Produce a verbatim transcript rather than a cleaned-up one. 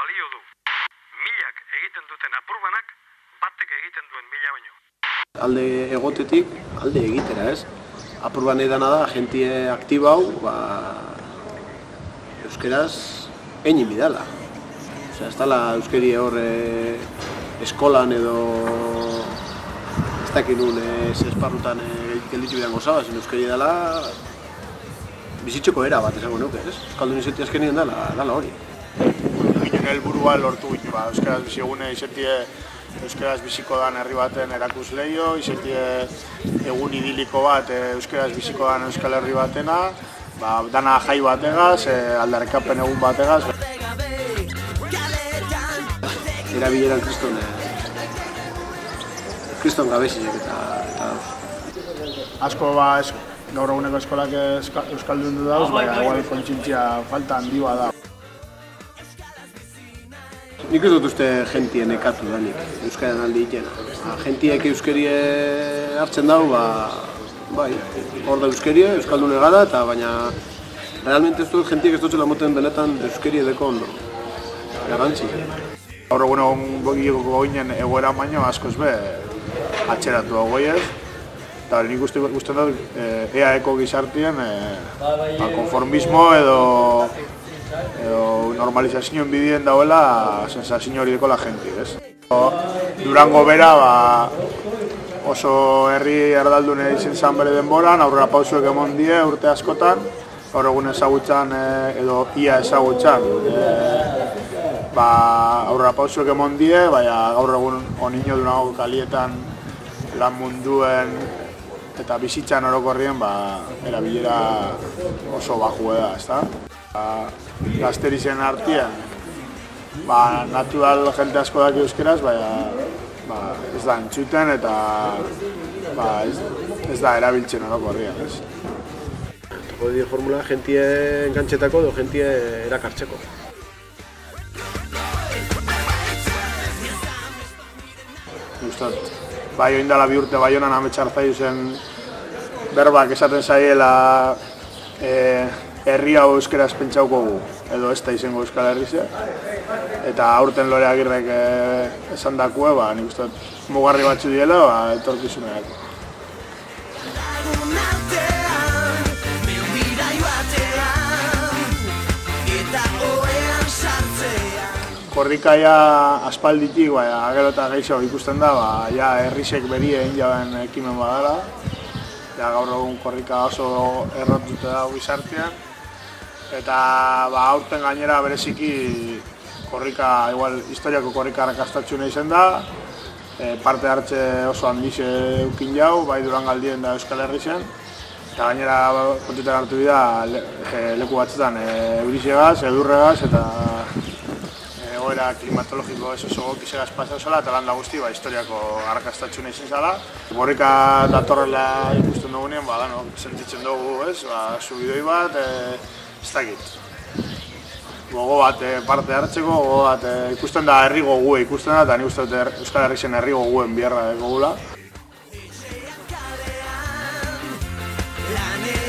balio du. Milak egiten duten apurbanak, batek egiten duen mila baino. Alde egotetik, alde egitera, ez? Apurban edana da, jentie aktiba hau, ba, euskeraz egin bidala. Osea, ez dala euskeri hor e, eskolan edo ez dakit nun ez esparrutan e, gelditu bidan gozaba, zen euskeri dela bizitzeko era bat esango nuke, ez? Euskaldun izetia azkenien dela, dela hori. Ginen helburua lortu gitu, ba, euskaraz bizigune izetie euskaraz biziko dan herri baten erakus lehio, izetie egun idiliko bat euskaraz biziko dan euskal herri batena, ba, dana jai bategaz, e, aldarrikapen egun bategaz. Erabileran kriston, eh, kriston gabeziak eta, eta asko ba, es, gaur eguneko eskolak euskaldun du dauz, baina igual kontzientzia falta handi da. Nik ez dut uste jentie nekatu danik, euskaren alde itena. Jentiek euskerie hartzen dau, ba, bai, hor da euskerie, euskaldun egara, eta baina realmente ez dut jentiek ez dutzela moten benetan euskerie deko ondo. Garantzi. Gaur egun gogiko ginen egoera baino askoz be atxeratu dago ez. Eta nik uste dut E A Eko gizartien e, ba, konformismo edo edo normalizazioen bidien dauela sensazio hori dekola jenti, ez? Durango bera ba, oso herri erdaldune izen zan bere denboran, aurrera pausuek emon die urte askotan, gaur egun ezagutzan edo ia ezagutzan. E, ba, aurrera pausuek emon die, baina gaur egun onino Durango kalietan lan munduen eta bizitzan orokorrien ba, erabilera oso bajue da, ezta? Ba, gazterizen artean, ba, natural jente asko daki euskeraz, baina ba, ez da entzuten eta ba, ez, ez da erabiltzen orokorrien, ez? Hori formula jentie engantxetako edo jentie erakartzeko. Gustat. Bai, oindala bi urte Baionan ametxartzaiu zen berbak esaten zaiela e, herri hau euskeraz pentsauko gu, edo ez da izango Euskal Herrize. Eta aurten Lore Agirrek e, esan dakue, ba, nik uste mugarri batzu diela, ba, etorkizuneak. Korrikaia aspalditik, ba, gero eta gehiago ikusten da, ba, ja, herrisek berien jaben ekimen badala. Ja, gaur egun korrika oso errotute dago gizartean. Eta ba, aurten gainera bereziki korrika, igual, historiako korrika arrakastatxuna izan da. E, parte hartze oso handize eukin jau, bai Durangaldien da Euskal Herrizen. Eta gainera kontutan hartu dira le, e, leku batzutan e, eurizegaz, edurregaz eta egoera klimatologiko ez oso gokizegaz pasau zela eta landa guzti ba, historiako arrakastatxuna izan zela. Korrika datorrela ikusten dugunean, ba, dano, sentitzen dugu, ez, ba, subidoi bat, e, ez dakit. Gogo bat e, parte hartzeko, gogo bat e, ikusten da herri gogue ikusten da, eta nik uste dut Euskal Herrixen herri goguen biherra gogula.